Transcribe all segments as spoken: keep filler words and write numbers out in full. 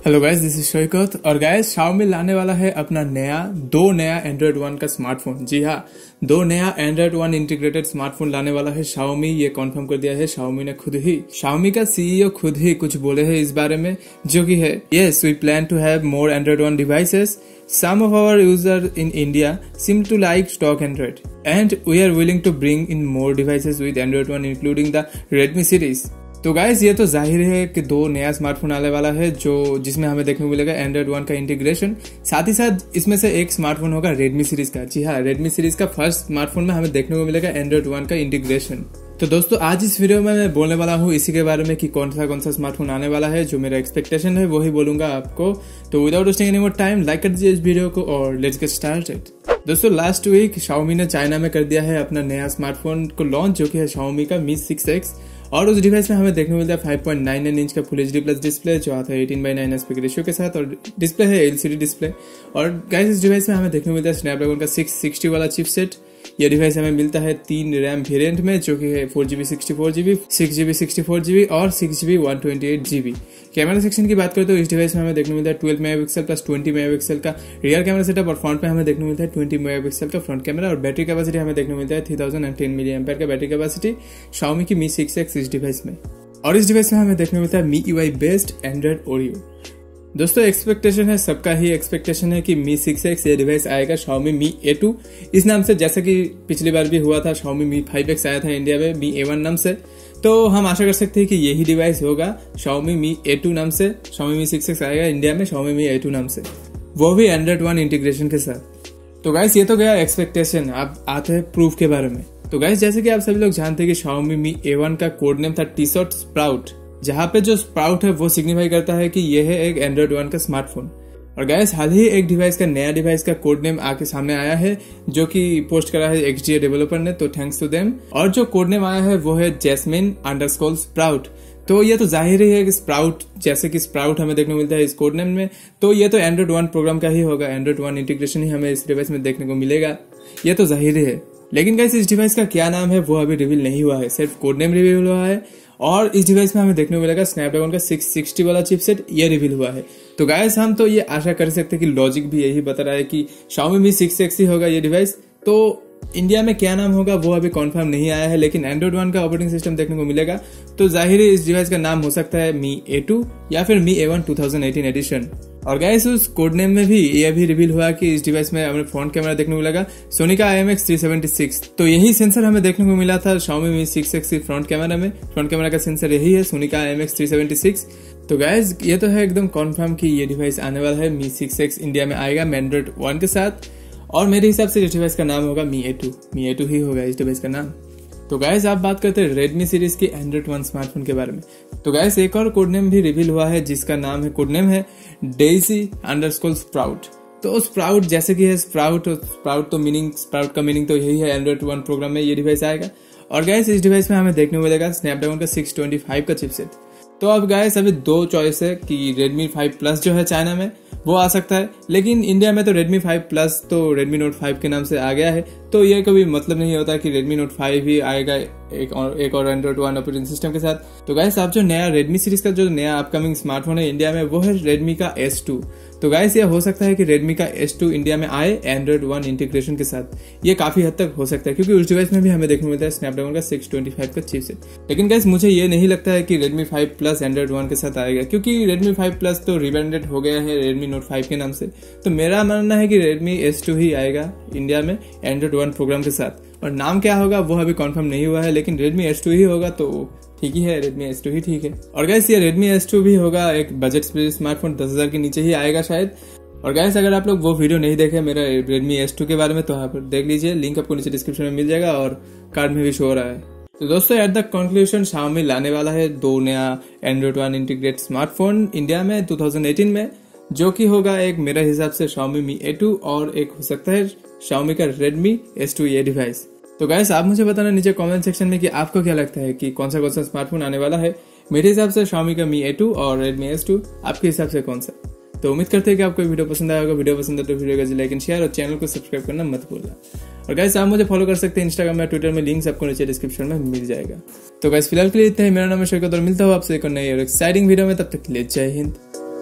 Hello guys, this is Shaukat. और guys, Xiaomi लाने वाला है अपना नया दो नया एंड्रॉइड वन का स्मार्टफोन। जी हाँ, दो नया एंड्रॉइड वन इंटीग्रेटेड स्मार्टफोन लाने वाला है Xiaomi। ये कंफर्म कर दिया है Xiaomi ने खुद ही। Xiaomi का सीईओ खुद ही कुछ बोले हैं इस बारे में, जो कि है yes we plan to have more Android one devices. Some of our users in India seem to like stock Android, and we are willing to bring in more devices with Android one, including the Redmi series. तो guys, ये तो जाहिर है कि दो नया smartphone आने वाला है जो जिसमें हमें देखने को मिलेगा एंड्रॉइड वन का इंटीग्रेशन। साथ ही साथ इसमें से एक स्मार्टफोन होगा रेडमी सीरीज का। जी हाँ, रेडमी सीरीज का फर्स्ट स्मार्टफोन में हमें देखने को मिलेगा एंड्रॉइड वन का इंटीग्रेशन। तो दोस्तों, आज इस वीडियो में मैं बोलने वाला हूँ इसी के बारे में कि कौन सा कौन सा स्मार्टफोन आने वाला है। जो मेरा एक्सपेक्टेशन है वही बोलूंगा आपको। तो without wasting any more time, like कर दीजिए इस वीडियो को और लेट्स गेट स्टार्टेड। दोस्तों, लास्ट वीक Xiaomi ने चाइना में कर दिया है अपना नया स्मार्टफोन को लॉन्च, जो कि है Xiaomi का Mi सिक्स एक्स। और उस डिवाइस में हमें देखने को मिलता है five point nine nine inch का फुल एचडी प्लस डिस्प्ले, जो आता है eighteen by nine aspect ratio के साथ, और डिस्प्ले है एलसीडी डिस्प्ले। और गाइस, इस डिवाइस में हमें देखने को मिलता है स्नैपड्रैगन का सिक्स सिक्सटी वाला चिपसेट। यह डिवाइस हमें मिलता है तीन रैम वेरिएंट में, जो कि है four GB sixty four GB, six GB sixty four GB और six GB one twenty eight GB. Camera section की बात करें तो इस डिवाइस में हमें देखने को मिलता है twelve megapixel plus twenty megapixel का रियर कैमरा सेटअप, और फ्रंट में हमें देखने को मिलता है ट्वेंटी मेगापिक्सल का फ्रंट कैमरा। और बैटरी कैपेसिटी हमें देखने को मिलता है three thousand ten milliampere का बैटरी कैपेसिटी Xiaomi की Mi सिक्स एक्स इस डिवाइस में। और इस डिवाइस में हमें देखने को मिलता है Mi U I based Android Oreo. दोस्तों, एक्सपेक्टेशन है, सबका ही एक्सपेक्टेशन है कि Mi सिक्स एक्स ये डिवाइस आएगा Xiaomi Mi ए टू इस नाम से, जैसा कि पिछली बार भी हुआ था। Xiaomi Mi फाइव एक्स आया था इंडिया में Mi ए वन नाम से। तो हम आशा कर सकते हैं कि यही डिवाइस होगा Xiaomi Mi ए टू नाम से। Xiaomi Mi सिक्स एक्स आएगा इंडिया में Xiaomi Mi ए टू नाम से, वो भी एंड्रॉइड वन इंटीग्रेशन के साथ। तो गाइस, ये तो गया एक्सपेक्टेशन। अब आते हैं प्रूफ के बारे में। तो गाइस, जैसे कि आप सभी लोग जानते हैं कि Xiaomi Mi ए वन का कोड नेम था टी-शॉट स्प्राउट, जहां पे जो स्प्राउट है वो सिग्निफाई करता है कि यह है एक एंड्रॉइड वन का स्मार्टफोन। और गाइस, हाल ही एक डिवाइस का नया डिवाइस का कोड नेम आके सामने आया है, जो कि पोस्ट करा है एक्सडीए डेवलपर ने, तो थैंक्स टू देम। और जो कोड नेम आया है वो है जैस्मिन अंडरस्कोर स्प्राउट। तो ये तो जाहिर ही है कि स्प्राउट, जैसे कि स्प्राउट हमें देखने को मिलता है इस कोड नेम में, तो ये तो एंड्रॉइड वन प्रोग्राम का ही होगा। एंड्रॉइड वन इंटीग्रेशन ही हमें इस डिवाइस में देखने को मिलेगा, ये तो जाहिर है। लेकिन गाइस, इस डिवाइस का क्या नाम है वो अभी रिवील नहीं हुआ है, सिर्फ कोड नेम रिवील हुआ है। और इस डिवाइस में हमें देखने को मिलेगा स्नैपड्रैगन का सिक्स सिक्सटी वाला चिपसेट, ये रिवील हुआ है। तो गाइस, हम तो ये आशा कर सकते हैं कि लॉजिक भी यही बता रहा है कि Xiaomi Mi सिक्स एक्स ही होगा ये डिवाइस। तो इंडिया में क्या नाम होगा वो अभी कंफर्म नहीं आया है, लेकिन एंड्रॉइड वन का ऑपरेटिंग सिस्टम देखने को मिलेगा। तो जाहिर है इस डिवाइस का नाम हो सकता है Mi ए टू या फिर Mi A one twenty eighteen edition. और गाइस, उस कोड नेम में भी ये भी रिवील हुआ कि इस डिवाइस में हमें फ्रंट कैमरा देखने को मिलेगा Sony का I M X three seventy six. तो यही सेंसर हमें देखने को मिला था Xiaomi Mi six X front camera में। फ्रंट कैमरा का सेंसर यही है, Sony का I M X three seventy six. तो गाइस, ये तो है एकदम कंफर्म कि ये डिवाइस आने वाला है। Mi सिक्स एक्स इंडिया में आएगा एंड्रॉइड वन के साथ, और मेरे हिसाब से इस डिवाइस का नाम होगा Mi A two. Mi A two ही होगा इस डिवाइस का नाम। तो गाइस, आप बात करते हैं रेडमी सीरीज के एंड्रॉइड वन स्मार्टफोन के बारे में। तो गाइस, एक और कोड नेम भी रिवील हुआ है, जिसका नाम है कोड नेम है डेजी अंडरस्कोर स्प्राउट। तो स्प्राउट जैसे कि है स्प्राउट, स्प्राउट तो मीनिंग स्प्राउट का मीनिंग तो यही है, एंड्रॉइड वन प्रोग्राम में ये डिवाइस आएगा। और गाइस, इस डिवाइस में हमें देखने को मिलेगा स्नैपड्रैगन का सिक्स ट्वेंटी फाइव का चिपसेट। तो अब गाइस, अभी दो चॉइस है कि Redmi फाइव प्लस जो है चाइना में वो आ सकता है, लेकिन इंडिया में तो Redmi फाइव प्लस तो Redmi Note फाइव के नाम से आ गया है। तो ये कभी मतलब नहीं होता कि Redmi Note फाइव ही आएगा एक और एक और एंड्रॉइड वन ऑपरेटिंग सिस्टम के साथ। तो गाइस, आप जो नया Redmi सीरीज का जो नया अपकमिंग स्मार्टफोन है इंडिया में, वो है Redmi का एस टू। तो गाइस, ये हो सकता है कि Redmi का एस टू इंडिया में आए एंड्रॉइड वन इंटीग्रेशन के साथ। ये काफी हद तक हो सकता है, क्योंकि उस डिवाइस में भी हमें देखने को मिलता है स्नैपड्रैगन का सिक्स ट्वेंटी फाइव का चिपसेट। लेकिन गाइस, मुझे ये नहीं लगता है कि Redmi five plus Android one के साथ आएगा, क्योंकि Redmi फाइव प्लस तो रिब्रांडेड हो गया है Redmi Note फाइव के नाम से। तो मेरा मानना है कि Redmi एस टू ही आएगा इंडिया में एंड्रॉइड वन प्रोग्राम के साथ। और नाम क्या होगा वो अभी कंफर्म नहीं हुआ है, लेकिन Redmi एस टू ही होगा तो ठीक ही है, Redmi एस टू ही ठीक है। और गाइस, ये Redmi एस टू भी होगा एक बजट स्मार्टफोन, दस हजार के नीचे ही आएगा शायद। और गाइस, अगर आप लोग वो वीडियो नहीं देखे मेरा Redmi एस टू के बारे में, तो आप देख लीजिए, लिंक आपको नीचे डिस्क्रिप्शन में मिल जाएगा और कार्ड में भी शो हो रहा है। तो दोस्तों, एट द कंक्लूजन, Xiaomi लाने वाला है दो नया Android one integrate smartphone India में ट्वेंटी एटीन में, जो कि होगा एक मेरे हिसाब से Xiaomi Mi ए टू और एक हो सकता है Xiaomi का Redmi एस टू ये डिवाइस। तो गाइस, आप मुझे बताना नीचे कमेंट सेक्शन में कि आपको क्या लगता है कि कौन सा कौन सा स्मार्टफोन आने वाला है। मेरे हिसाब से Xiaomi का Mi ए टू और Redmi एस टू, आपके हिसाब से कौन सा? तो उम्मीद करते हैं कि आपको वीडियो पसंद आया होगा। वीडियो पसंद है तो वीडियो को लाइक एंड शेयर और चैनल को सब्सक्राइब करना मत भूलना। और गाइस, आप मुझे फॉलो कर सकते हैं इंस्टाग्राम या ट्विटर में, लिंक्स आपको नीचे डिस्क्रिप्शन में मिल जाएगा। तो गाइस, फिलहाल के लिए इतना ही। मेरा नाम है शौकत और मिलता हूँ आपसे एक नई और एक्साइटिंग वीडियो में, तब तक के लिए जय हिंद।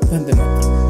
धन्यवाद।